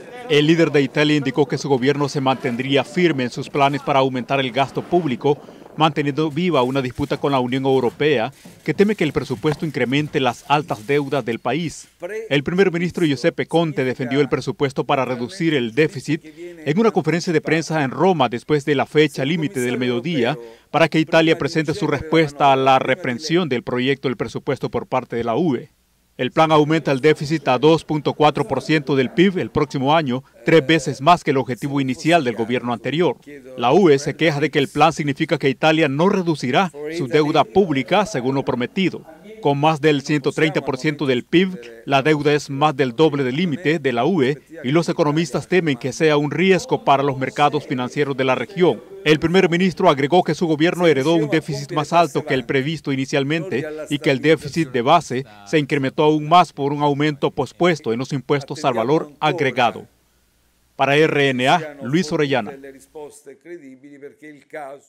El líder de Italia indicó que su gobierno se mantendría firme en sus planes para aumentar el gasto público, manteniendo viva una disputa con la Unión Europea, que teme que el presupuesto incremente las altas deudas del país. El primer ministro Giuseppe Conte defendió el presupuesto para reducir el déficit en una conferencia de prensa en Roma después de la fecha límite del mediodía para que Italia presente su respuesta a la reprensión del proyecto del presupuesto por parte de la UE. El plan aumenta el déficit a 2.4% del PIB el próximo año, 3 veces más que el objetivo inicial del gobierno anterior. La UE se queja de que el plan significa que Italia no reducirá su deuda pública según lo prometido. Con más del 130% del PIB, la deuda es más del doble del límite de la UE y los economistas temen que sea un riesgo para los mercados financieros de la región. El primer ministro agregó que su gobierno heredó un déficit más alto que el previsto inicialmente y que el déficit de base se incrementó aún más por un aumento pospuesto en los impuestos al valor agregado. Para RNA, Luis Orellana.